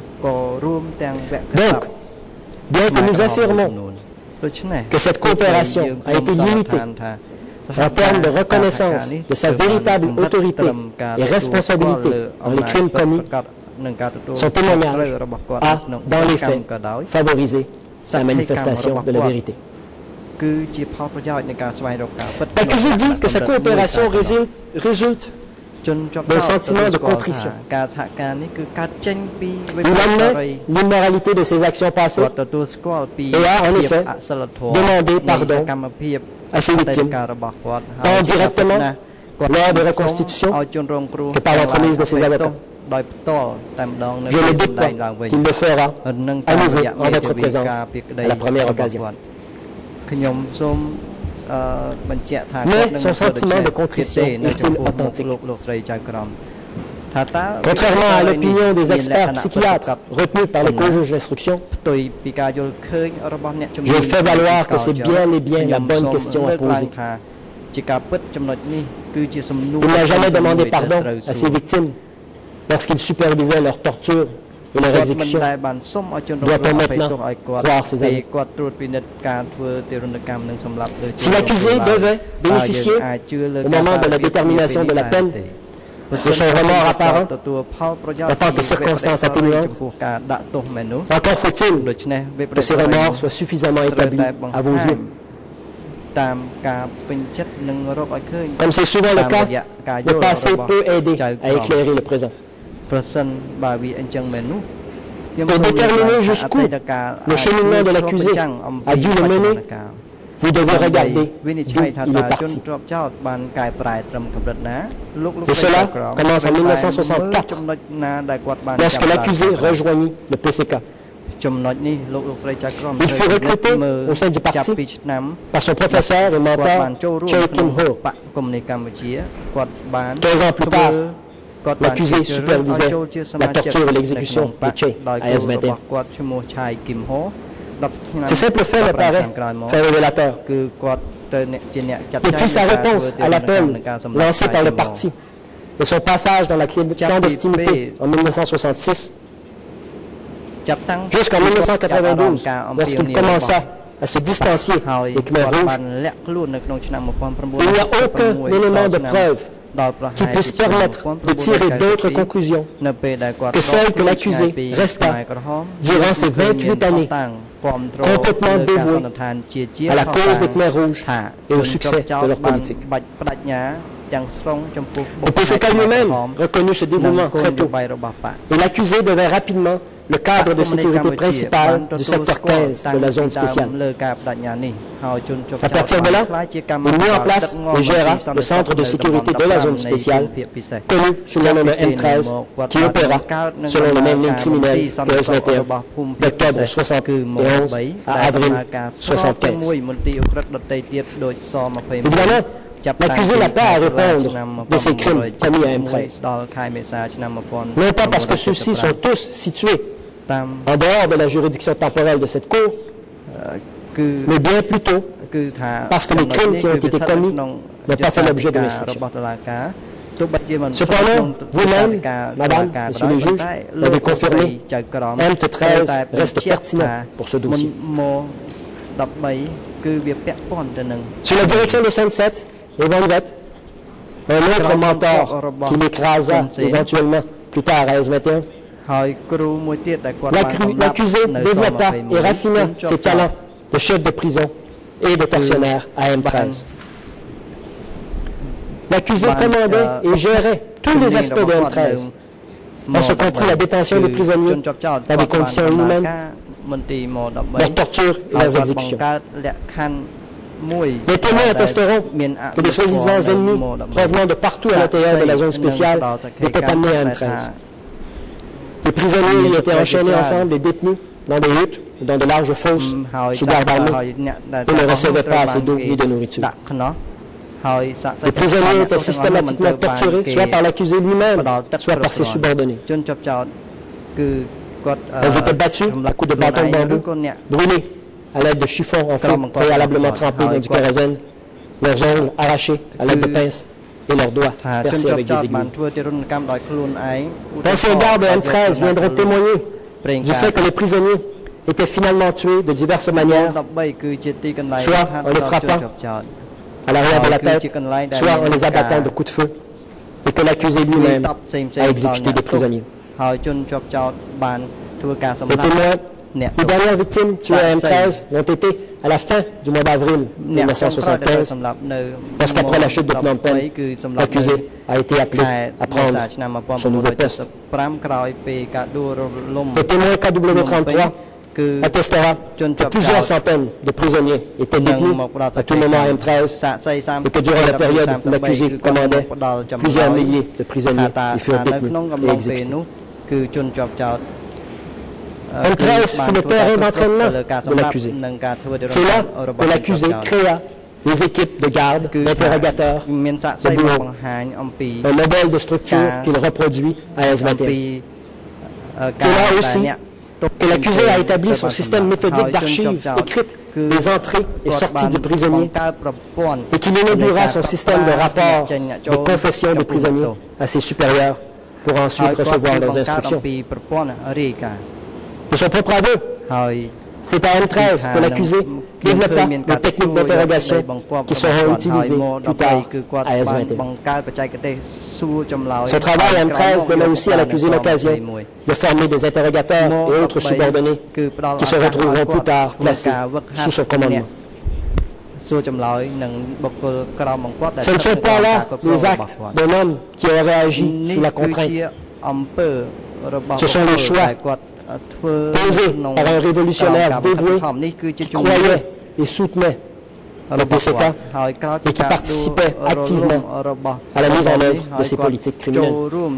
Donc, bien que nous affirmons que cette coopération a été limitée en termes de reconnaissance de sa véritable autorité et responsabilité dans les crimes commis, son témoignage a, dans les faits, favorisé la manifestation de la vérité. L'accusé dit que sa coopération résulte d'un sentiment de contrition. Il admet l'immoralité de ses actions passées et a en effet demandé pardon à ses victimes, tant directement lors de reconstitution que par l'entremise de ses avocats. Je ne doute pas qu'il le fera à nouveau en votre présence à la première occasion. Mais son sentiment de contrition est-il authentique? Contrairement à l'opinion des experts psychiatres retenus par le co-juge d'instruction, je fais valoir que c'est bien et bien la bonne question à poser. Il n'a jamais demandé pardon à ses victimes lorsqu'il supervisait leur torture et leur exécution. Doit-on maintenant croire ces amis? Si l'accusé devait bénéficier, au moment de la détermination de la peine, de son remords apparent en tant que circonstance atténuante, encore faut-il que ces remords soient suffisamment établis à vos yeux. Comme c'est souvent le cas, le passé peut aider à éclairer le présent. Pour déterminer jusqu'où le cheminement de l'accusé a dû le mener, vous devez regarder d'où il est parti. Et cela commence en mille neuf cent soixante-quatre, lorsque l'accusé rejoignit le P C K. Il fut recruté au sein du parti par son professeur et mentor, Che Kim-ho. quinze ans plus tard, l'accusé supervisait la torture et l'exécution de Che à S vingt et un. Ce simple fait me paraît très révélateur. Depuis sa réponse à l'appel lancé par le parti et son passage dans la clandestinité en mille neuf cent soixante-six, jusqu'en mille neuf cent quatre-vingt-douze, lorsqu'il commença à se distancier des Khmer rouges, il n'y a aucun élément de preuve qui puisse permettre de tirer d'autres conclusions que celle que l'accusé resta durant ces vingt-huit années complètement dévoué à la cause des Khmer rouges et au succès de leur politique. Le P C K lui-même reconnut ce dévouement très tôt, et l'accusé devint rapidement le cadre de sécurité principal du secteur quinze de la zone spéciale. À partir de là, il mit en place et géra le centre de sécurité de la zone spéciale, connu sous le nom de M treize, qui opéra selon les mêmes lignes criminelles que S vingt et un, d'octobre soixante et onze à avril soixante-quinze. Évidemment, l'accusé n'a pas à répondre de ces crimes commis à M treize. Non pas parce que ceux-ci sont tous situés en dehors de la juridiction temporelle de cette Cour, mais bien plutôt parce que les crimes qui ont été commis n'ont pas fait l'objet de l'instruction. Cependant, vous-même, madame, monsieur le juge, l'avez confirmé, M treize reste pertinent pour ce dossier. Sur la direction de Sunset et Van Vett, un autre mentor qui l'écrasa éventuellement plus tard à S vingt et un, l'accusé développa et raffina ses talents de chef de prison et de tortionnaire à M treize. L'accusé commandait et gérait tous les aspects de M treize, en ce compris la détention des prisonniers dans des conditions inhumaines, leur torture et leurs exécutions. Les témoins attesteront que des soi-disant ennemis provenant de partout à l'intérieur de la zone spéciale étaient amenés à M treize. Les prisonniers y étaient enchaînés ensemble et détenus dans des huttes ou dans de larges fosses sous garde armée et ne recevaient pas assez d'eau ni de nourriture. Les prisonniers étaient systématiquement torturés, soit par l'accusé lui-même, soit par ses subordonnés. Elles étaient battues à coups de bâton de bambou, brûlées à l'aide de chiffons en feu préalablement trempés dans du kérosène, leurs ongles arrachés à l'aide de pinces et leurs doigts percés avec des aiguilles. D'anciens gardes de M treize viendront témoigner du fait que les prisonniers étaient finalement tués de diverses manières, soit en les frappant à l'arrière de la tête, soit en les abattant de coups de feu, et que l'accusé lui-même a exécuté des prisonniers. Les témoins, les dernières victimes tuées à M treize l'ont été à la fin du mois d'avril mille neuf cent soixante-quinze, lorsqu'après la chute de Phnom Penh, l'accusé a été appelé à prendre son nouveau poste. Le témoin K W trente-trois attestera que plusieurs centaines de prisonniers étaient détenus à tout moment à M treize et que durant la période où l'accusé commandait, plusieurs milliers de prisonniers y furent détenus et exécutés. M treize fut le terrain d'entraînement de l'accusé. C'est là que l'accusé créa des équipes de garde, d'interrogateurs, de bureaux, un modèle de structure qu'il reproduit à S vingt et un. C'est là aussi que l'accusé a établi son système méthodique d'archives écrites des entrées et sorties de prisonniers et qu'il inaugura son système de rapport de confession de prisonniers à ses supérieurs pour ensuite recevoir leurs instructions. De son propre aveu, c'est à M treize que l'accusé développa des techniques d'interrogation qui seront utilisées plus tard à S vingt et un. Ce travail à M treize donna aussi à l'accusé l'occasion de former des interrogateurs et autres subordonnés qui se retrouveront plus tard placés sous son commandement. Ce ne sont pas là les actes d'un homme qui aurait agi sous la contrainte. Ce sont les choix posé par un révolutionnaire dévoué qui croyait et soutenait le P C K et qui participait activement à la mise en œuvre de ces politiques criminelles.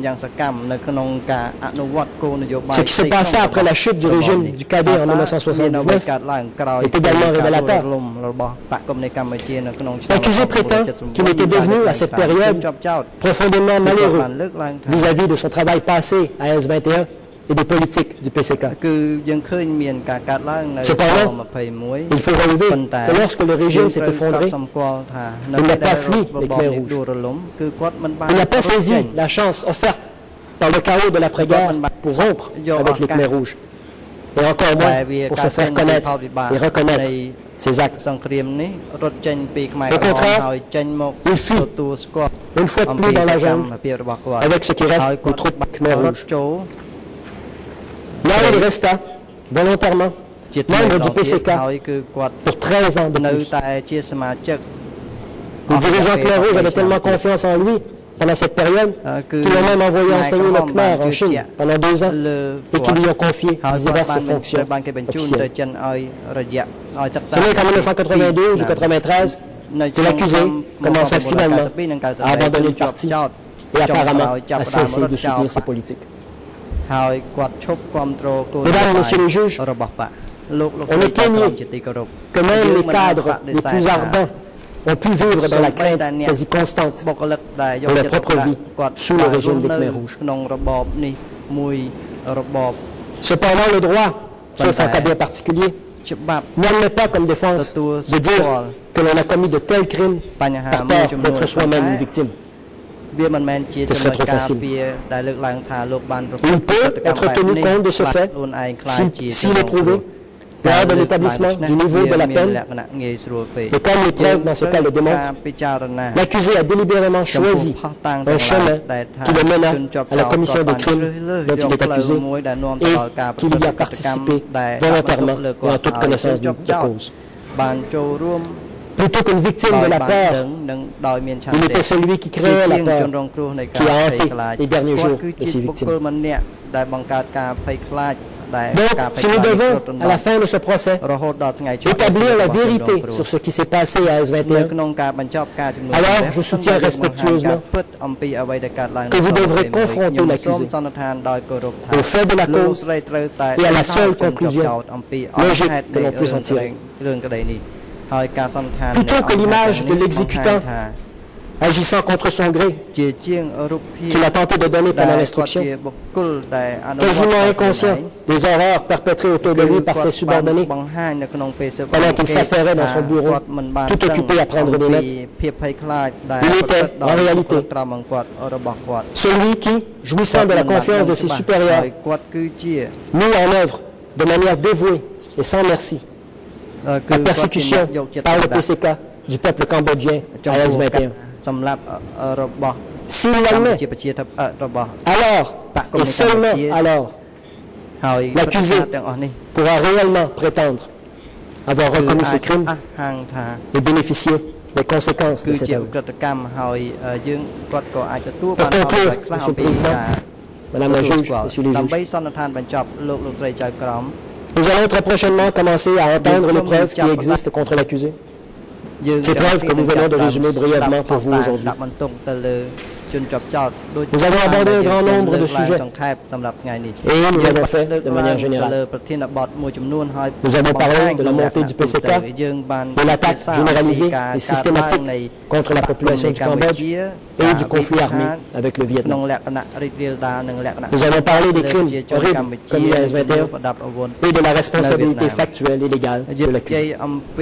Ce qui se passa après la chute du régime du Cadet en mille neuf cent soixante-dix-neuf est également révélateur. L'accusé prétend qu'il était devenu à cette période profondément malheureux vis-à-vis de son travail passé à S vingt et un et des politiques du P C K. Cependant, il faut relever que lorsque le régime s'est effondré, il n'a pas fui les Khmers rouges. Il n'a pas saisi la chance offerte par le chaos de l'après-guerre pour rompre avec les Khmers rouges. Et encore moins pour se faire connaître et reconnaître ses actes. Au contraire, il fuit une fois de plus dans la jungle avec ce qui reste des troupes Khmers rouges. Là, il resta volontairement membre du P C K pour treize ans de plus. Les dirigeants Khmer rouges avaient tellement confiance en lui pendant cette période qu'ils l'ont même envoyé enseigner le Khmer en Chine pendant deux ans et qu'ils lui ont confié diverses fonctions officielles. Ce n'est qu'en mille neuf cent quatre-vingt-douze ou mille neuf cent quatre-vingt-treize que l'accusé commença finalement à abandonner le parti et apparemment à cesser de soutenir ses politiques. Mesdames et messieurs les juges, on est peignés que même les cadres les plus ardents ont pu vivre dans la crainte quasi constante pour leur propre vie sous le régime des Khmers rouges. Cependant, le droit, sauf en cas bien particulier, n'admet pas comme défense de dire que l'on a commis de tels crimes par peur d'être soi-même une victime. Ce serait trop facile. Il peut être tenu compte de ce fait s'il est prouvé lors de l'établissement du niveau de la peine, et comme les preuves dans ce cas le démontrent, l'accusé a délibérément choisi un chemin qui le mena à la commission des crimes dont il est accusé et qu'il y a participé volontairement et en toute connaissance de cause. Plutôt qu'une victime de la peur, il était celui qui créait la peur, qui a hanté les derniers jours de ses victimes. Donc, si nous devons, à la fin de ce procès, établir la vérité sur ce qui s'est passé à S vingt et un, alors je soutiens respectueusement que vous devrez confronter l'accusé au fait de la cause et à la seule conclusion logique que l'on puisse en tirer. Plutôt que l'image de l'exécutant agissant contre son gré, qu'il a tenté de donner pendant l'instruction, quasiment inconscient des horreurs perpétrées autour de lui par ses subordonnés, pendant qu'il s'affairait dans son bureau, tout occupé à prendre des lettres. Il était, en réalité, celui qui, jouissant de la confiance de ses supérieurs, mit en œuvre de manière dévouée et sans merci la persécution par le P C K du peuple cambodgien à S vingt et un. S'il l'admet, alors, et seulement alors, l'accusé pourra réellement prétendre avoir reconnu ses crimes et bénéficier des conséquences de cette œuvre. Pour conclure, Monsieur le Président, Madame la juge, Messieurs les juges, nous allons très prochainement commencer à entendre les preuves qui existent contre l'accusé. Ces preuves que nous venons de résumer brièvement pour vous aujourd'hui. Nous avons abordé un grand nombre de sujets et nous l'avons fait de manière générale. Nous avons parlé de la montée du P C K, de l'attaque généralisée et systématique contre la population du Cambodge et du conflit armé avec le Vietnam. Nous avons parlé des crimes horribles commis à S vingt et un et de la responsabilité factuelle et légale de l'accusé.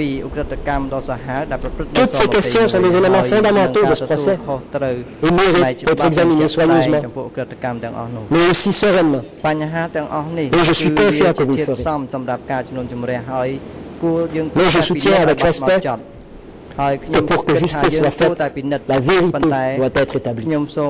Toutes ces questions sont des éléments fondamentaux de ce procès et méritent d'être examinés soigneusement, mais aussi sereinement. Et je suis confiant que vous le ferez. Mais je soutiens avec respect que pour que justice soit faite, la vérité doit être établie.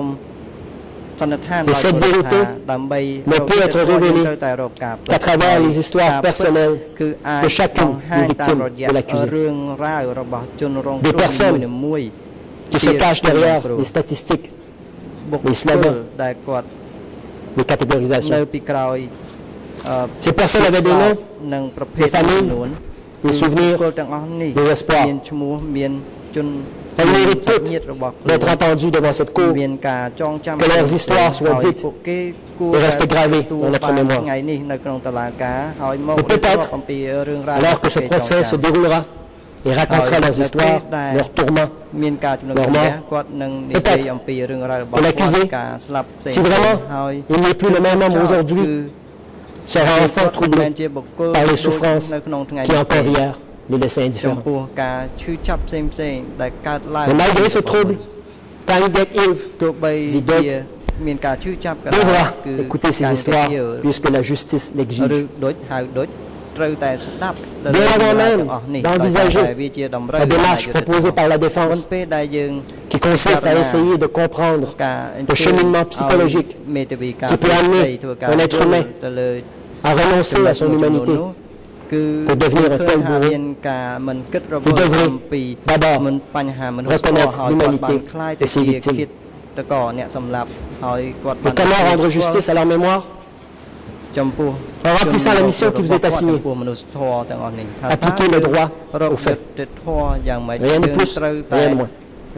Et cette vérité ne peut être révélée qu'à travers les histoires personnelles de chacune des victimes de l'accusé. Des personnes qui se cachent derrière les statistiques, les slogans, les catégorisations. Ces personnes avaient des noms, des familles, des souvenirs, des espoirs. Elles méritent toutes d'être entendues devant cette cour, que leurs histoires soient dites et restent gravées dans notre mémoire. Et peut-être, alors que ce procès se déroulera et racontera leurs histoires, leurs tourments, leurs morts, peut-être que l'accusé, si vraiment il n'est plus le même homme aujourd'hui, sera enfin troublé par les souffrances qui encore hier le laissaient indifférent. Mais malgré ce trouble, Tangdek Yves, dit Duch, devra écouter ces histoires puisque la justice l'exige. Bien avant même d'envisager la démarche proposée par la défense qui consiste à essayer de comprendre le cheminement psychologique qui peut amener un être humain à renoncer à son humanité pour devenir un tel bourreau, vous devrez d'abord reconnaître l'humanité de ses victimes. Et comment rendre justice à leur mémoire? En remplissant la mission qui vous est assignée, appliquer le droit aux faits. Rien de plus, rien de moins.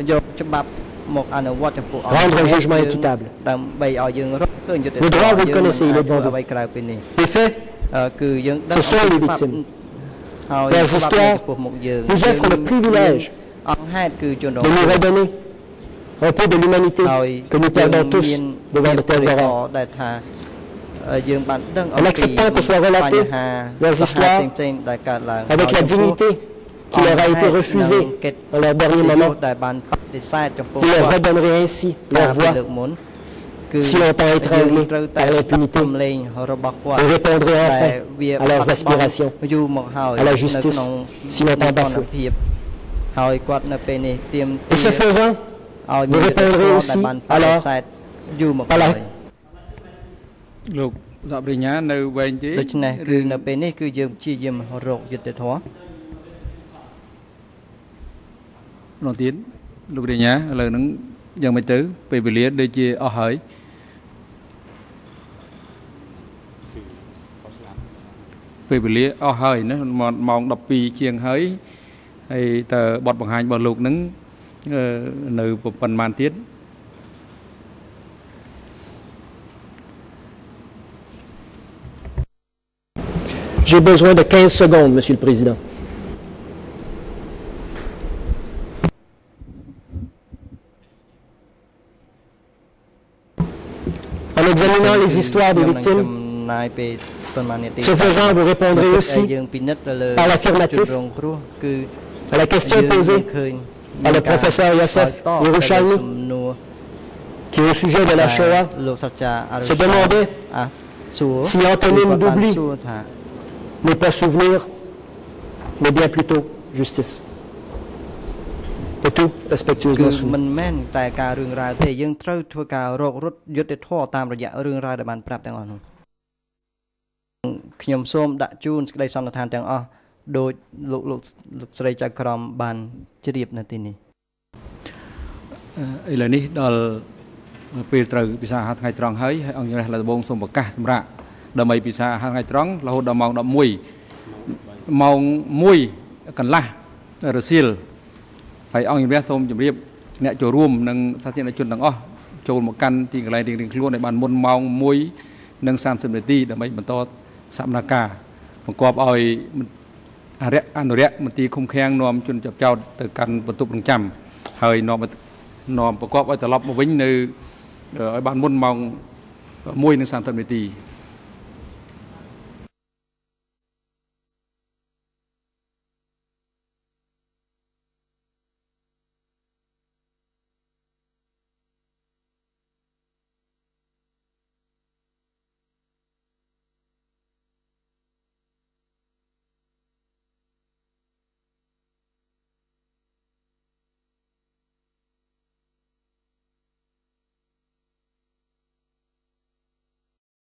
Rendre un jugement équitable. Le droit, vous le connaissez, il est devant vous. Les faits, ce sont les victimes. Leurs histoires vous offrent le privilège de nous redonner un peu de l'humanité que nous perdons tous devant de telles horreurs. En acceptant que soient relatées leurs histoires avec la dignité qui leur a été refusée dans leur dernier moment, vous leur redonnerez ainsi leur voix si longtemps étranglés par l'impunité, et répondrez enfin à leurs aspirations, à la justice si longtemps bafouée. Et ce faisant, vous répondrez aussi alors à la លោកសាប់រិញ្ញានៅវែងទេដូច្នេះគឺនៅពេលនេះគឺយើងព្យាយាមរកយុត្តិធម៌នោះទៀតលោករិញ្ញាឥឡូវហ្នឹងយ៉ាងម៉េចទៅពេលវេលាដូចជាអស់ហើយពេលវេលាអស់ហើយណាម៉ោងដប់ពីរជាងហើយហើយតើបទបង្ហាញរបស់លោកហ្នឹងនៅប៉ុន្មានទៀត J'ai besoin de quinze secondes, Monsieur le Président. En examinant les histoires des victimes, ce faisant, vous répondrez aussi par l'affirmatif à la question posée par le professeur Youssef Yerushalmi, qui au sujet de la Shoah se demandait si antonyme d'oubli n'est pas souvenir, mais bien plutôt justice. Et tout respectueusement soumis. ដើម្បីពិសាហាថ្ងៃត្រង់រហូតដល់ម៉ោងដប់មួយម៉ោងមួយកន្លះរសៀលហើយអង្គជំនះសូមជម្រាបអ្នកចូលរួមនិងសាធារណជនទាំងអស់ចូលមកកាន់ទីកន្លែងរៀងៗខ្លួនឲ្យបានមុនម៉ោងមួយនិងសាមសិបនាទីដើម្បីបន្តសកម្មភាពបង្គាប់ឲ្យអរិយអនុរិយមន្ទីរឃុំឃាំងនាំជនចាប់ចោតទៅកាន់បន្ទប់រងចាំហើយនាំនាំបង្គាប់ឲ្យត្រឡប់មកវិញនៅឲ្យបានមុនម៉ោងមួយនិងសាមសិបនាទី